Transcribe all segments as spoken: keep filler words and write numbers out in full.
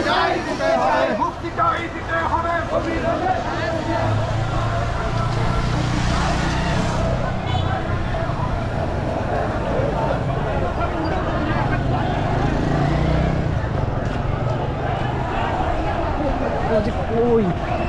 মুক্তিটাই দিতে হবে। ওই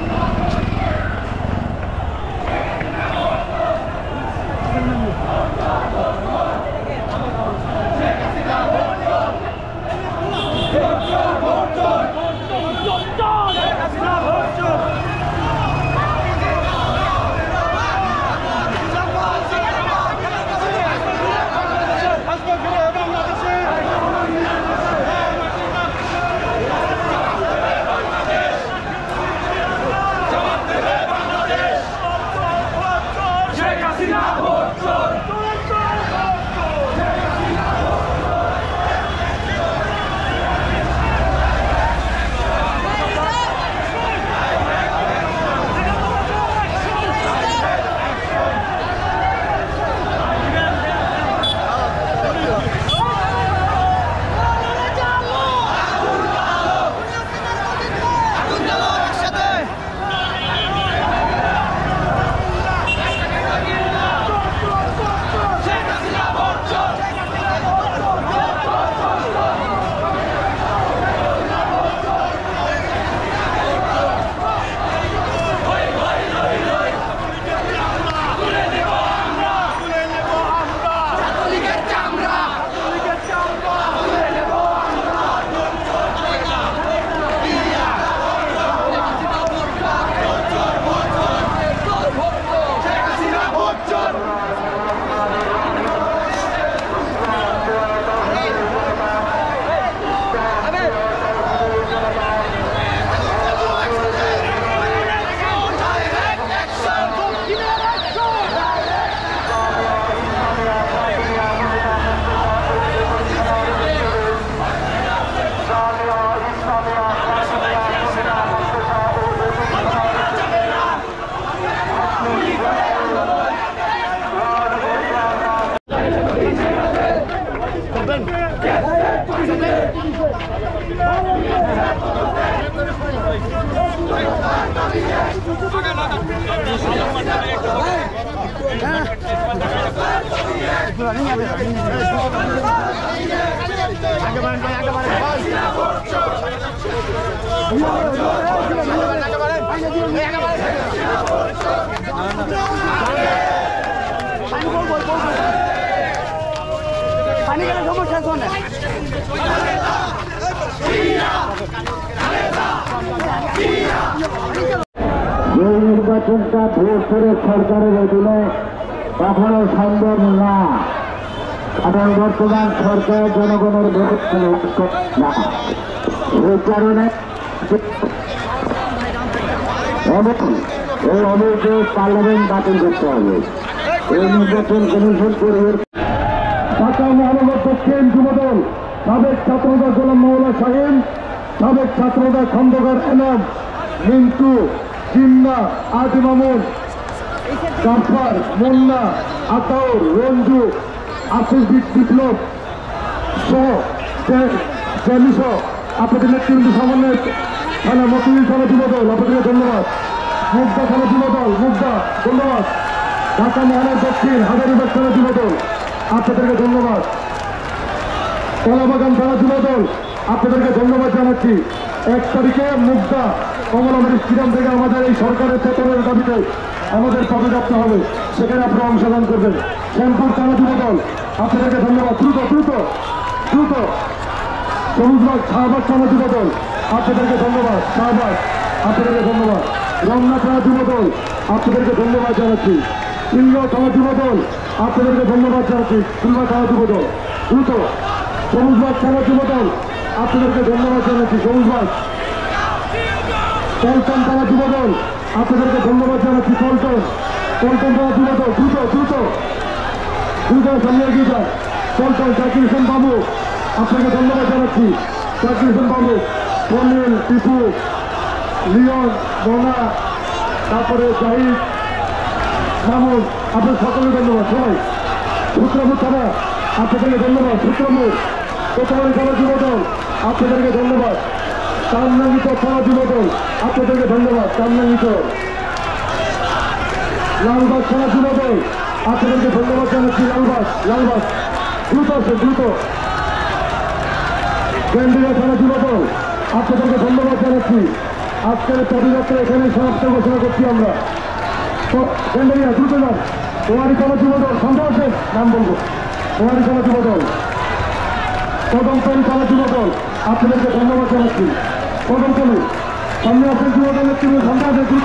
পানি গেলে সমস্যা শোনে যে নির্বাচনটা ভোট করে সরকারের অধীনে কখনো সম্ভব না, কারণ বর্তমান সরকার জনগণের ভোট না। সেই কারণে এই অবৈধ পার্লামেন্ট বাতিল করতে হবে। এই নির্বাচন কমিশন করবে। ঢাকা মহানগর দক্ষিণ যুবদল সাবেক ছাত্রদল গোলাম মৌলা শাহীন, সাবেক ছাত্রদল খন্দকার এনাম, মিন্টু, জিন্না, আদি মামুন, জাফর, মোল্লা, আতাউর, রঞ্জু, আশিস বিপ্লব সহ আপনাদের নেতৃবৃন্দ সমন্বয় থানা মতিঝিল থানা যুবদল আপনাদেরকে ধন্যবাদ। মুগদা থানা যুবদল মুগদা ধন্যবাদ। ঢাকা মহানগর দক্ষিণ হাজারিবাগ থানা যুবদল আপনাদেরকে ধন্যবাদ। কলাবাগান থানা যুবদল আপনাদেরকে ধন্যবাদ জানাচ্ছি। এক তারিখে মুগদা কমলাবাড়ি স্টেডিয়াম থেকে আমাদের এই সরকারের চেতনের দাবিতে আমাদের পদযাত্রা হবে, সেখানে আপনারা অংশগ্রহণ করবেন। শ্যামপুর থানা যুবদল আপনাদেরকে ধন্যবাদ। দ্রুত দ্রুত দ্রুত সবুজবাগ শাহবাগ থানা যুবদল আপনাদেরকে ধন্যবাদ। শাহবাগ আপনাদেরকে ধন্যবাদ। রমনা থানা যুবদল আপনাদেরকে ধন্যবাদ জানাচ্ছি। সিলগাঁও থানা যুবদল আপনাদেরকে ধন্যবাদ জানাচ্ছি। সিলগাঁও থানা যুবদল দ্রুত। সবুজবাগ থানা যুবদল আপনাদেরকে ধন্যবাদ জানাচ্ছি। সবুজবাগ। পল্টন থানা যুবদল আপনাদেরকে ধন্যবাদ জানাচ্ছি। পল্টন পল্টন থানা যুবদল দ্রুত দ্রুত দ্রুত সামনে এগিয়ে যান। পল্টন জাকির হোসেন বাবু আপনাকে ধন্যবাদ জানাচ্ছি। জাকির হোসেন বাবু, পনিল, টিপু, লিওন, মোনা, তারপরে জাহিদ, মামুন, আপনার সকলে ধন্যবাদ। সবাই সূত্রপুর থানা আপনাদেরকে ধন্যবাদ। সূত্রপুর কোতোয়ালি থানা যুবদল আপনাদেরকে ধন্যবাদ। কামনাঙ্গিত থানা যুবদল আপনাদেরকে ধন্যবাদ। কামনাঙ্গিত লালবাগ থানা যুবদল আপনাদেরকে ধন্যবাদ জানাচ্ছি। লালবাগ লালবাগ দ্রুত আছে দ্রুত। কেন্দ্রীয় থানা যুবদল আপনাদেরকে ধন্যবাদ জানাচ্ছি। আজকের পদযাত্রা এখানে সমাপ্ত ঘোষণা করছি আমরা। কেন্দ্রীয় দ্রুত যান। ওয়ারি থানা যুবদল সন্দেহ আছে নাম বলবো। ওয়ারি থানা যুবদল, কদমতলী থানা যুবদল আপনাদেরকে ধন্যবাদ জানাচ্ছি। কদমতলী সামনে আসেন যুবদলের টিম সন্দেহ আছে দ্রুত।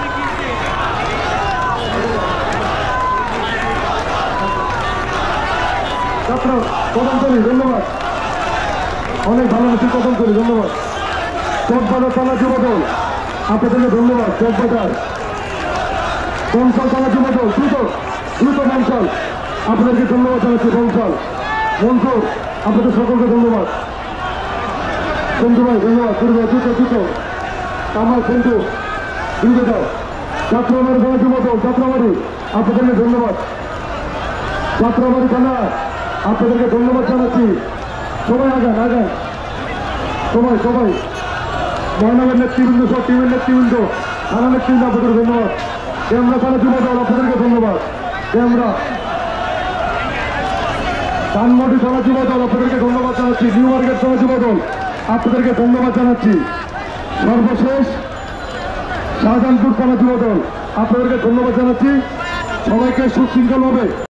ছাত্র কদমতলী ধন্যবাদ, অনেক ভালো আছি। কদমতলী ধন্যবাদ। চকবাজার থানা যুবদল আপনাদেরকে ধন্যবাদ। চকবাজার বংশাল থানা যুবদল দ্রুত দ্রুত বংশাল আপনাদেরকে ধন্যবাদ জানাচ্ছি। বংশাল মনসুর আপনাদের সকলকে ধন্যবাদ। সন্ধু ভাই ধন্যবাদ। দুর্গা দ্রুত দ্রুত আমার সন্ধু দ্রুত যাও। যাত্রাবাড়ি থানা যুবদল যাত্রাবাড়ি আপনাদেরকে ধন্যবাদ। যাত্রাবাড়ি থানা আপনাদেরকে ধন্যবাদ জানাচ্ছি। সবাই আগান আগান সবাই সবাই মহানগর নেতৃবৃন্দ সব টিমের নেতৃবৃন্দ থানা নেতৃবৃন্দ আপনাদের ধন্যবাদ। ক্যামরা থানা যুবদল আপনাদেরকে ধন্যবাদ। ক্যামরা ধানমন্ডি থানা যুবদল আপনাদেরকে ধন্যবাদ জানাচ্ছি। নিউ মার্কেট থানা যুবদল আপনাদেরকে ধন্যবাদ জানাচ্ছি। সর্বশেষ শাহজাহানপুর থানা যুবদল আপনাদেরকে ধন্যবাদ জানাচ্ছি। সবাইকে সুশৃঙ্খলভাবে